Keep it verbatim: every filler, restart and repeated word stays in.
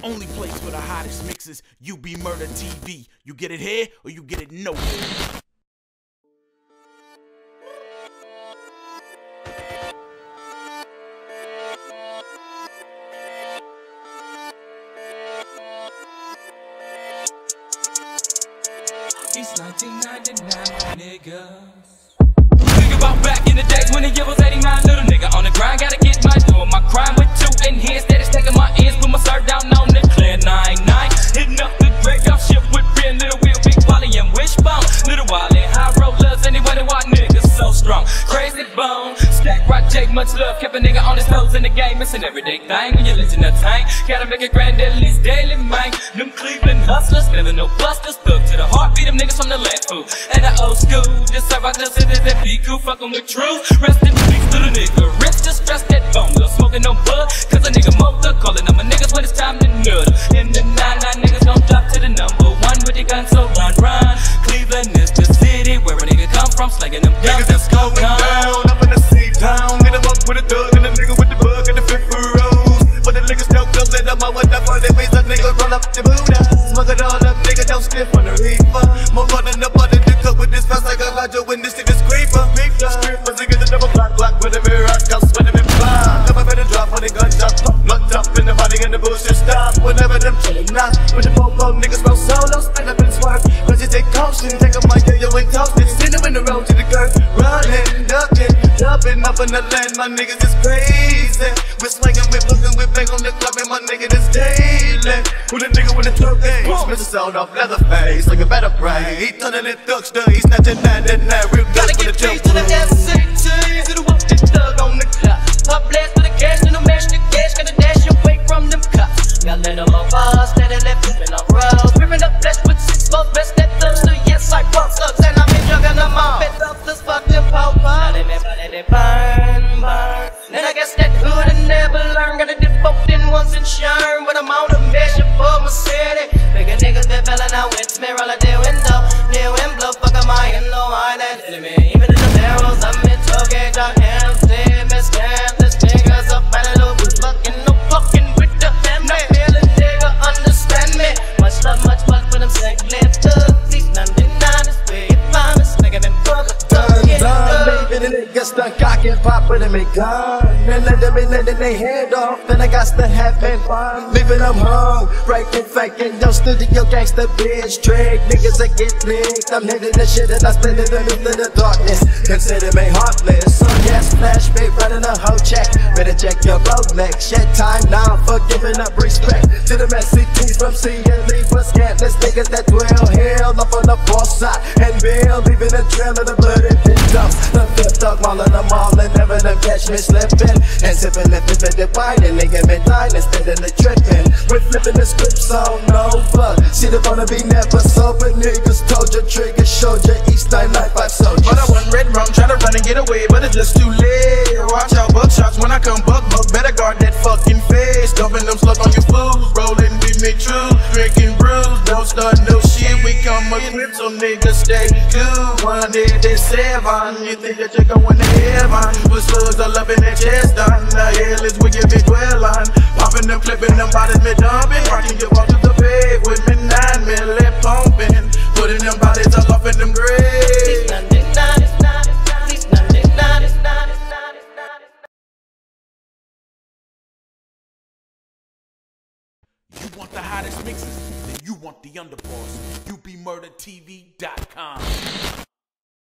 only place for the hottest mixes, UBMurda T V. You get it here or you get it nowhere. It's nineteen ninety-nine, niggas. Think about back in the days when the year was eighty-nine. Little nigga on the grind, gotta get my doing my crime with two in here. Steady stacking my ends, put my serve down on the clear nine nine. Hitting up the graveyard shit with Ben, Little Wheel, Big Wally, and Wishbone. Little Wally, high rollers, anyway, they want niggas so strong. Crazy bone, stack rock, Jake, much love. Kept a nigga on his toes in the game. It's an everyday thing when you listen to tank. Gotta make it grand at least daily, man. Them Cleveland hustlers, never no busters. Thug to the heartbeat, them niggas from the left foot. And the old school, just serve out the cities that be cool, fucking with truth. Rest in peace to the nigga rich, just stress that bone. Little smoking no bud, cause a nigga motor. Calling on my niggas when it's time to nut. In the nine nine niggas gon' drop to the number one with the gun, so run, run. Cleveland is the city where a nigga come from, slanging them guns. Niggas is going down, up in the C-town. Get him up with a thug and a nigga with the bug and the fifth rose. But the niggas don't know that I'm out with that for the ways a nigga roll up the Buddha. Smoke it all up, nigga don't stiff on the reaper. More than the butter to cook with this fast like a Roger when this shit is creeper. Strippers, niggas the double block, block with the mirror, come sweat them and fly. Come up in the drop when the gun drop, locked up in the body and the bullshit stop. Whenever them chillin' knock, with the popo niggas roll solo, spin up and swerve. Cause you take caution, take up my yo and toast it. Send them in the road to the curb, running, ducking, jumping up in the land. My niggas is crazy. We're swinging, we're looking, we're bang on the club, and my nigga is daily. With a nigga with a truck, hey, Mister Sound off leather face, like a better brain. He turning it thugs, he's snatching that and that real good. Gotta get paid to the S C T, to the whoop this thug on the clock. Pop blast for the cash, then no mash the cash, gotta dash away from them cops. Gotta let them over, steady left, flipping up roads. Ripping up flesh with six more best that thugs do, yes, I pump slugs, and I've been jugging them all. Fed up this fucking power. Now they make money, they burn, burn. Then I guess that hood and never learn. Gotta dip both in once and shine, but I'm on a mission for my city. Bigger niggas been belling out with me, roll out their window. Near wind blow, fuck am I in low island. Even in the barrels, I'm in toge, dark hands, they misstand. This niggas up and a little bit fucking, no fucking with the family. Not feeling nigga, understand me. Much love, much fuck for them sick lips. These ninety-nine is where you find us. Nigga been fuck a thug, get up. Baby, the niggas done cock and pop with them and gun. And let them be letting they head off. Then I got to have fun. Leaving them home, breaking, faking. Yo, studio gangsta bitch trick. Niggas that get licked. I'm hitting the shit and I split it into the darkness. Consider me heartless. So yes, flash me running a whole check. Better check your Rolex. Shed time now for giving up respect to the messy teens from C and leave for scantless niggas that dwell here up on the fourth side and bill, leaving a trail of the blood and pit dumps. The fifth dog mauling them all and never them catch me slipping and sipping and flipping the wine and nigga been dying instead of the tripping. We're flipping the scripts on over. See the wanna be never sober. Niggas told you trigger, showed you each nine nine five soldiers. But I wasn't red rum, try to run and get away, but it's just too late. Watch out, buckshots when I come buck buck. Better guard that fucking face. Dumping them slugs on your fools, rolling with me true, drinking brews. Don't start no shit, we come equipped, so niggas stay cool. One day they seven, you think that you're going to heaven? But slugs are loving their chest on. The hell is where you be dwell on. Popping them, clipping them bodies, me dumping. Rocking your walk to the pave with me nine milli pumping. Putting them bodies all up in them graves. You want the hottest mixes? Then you want the underboss. U B Murda T V dot com.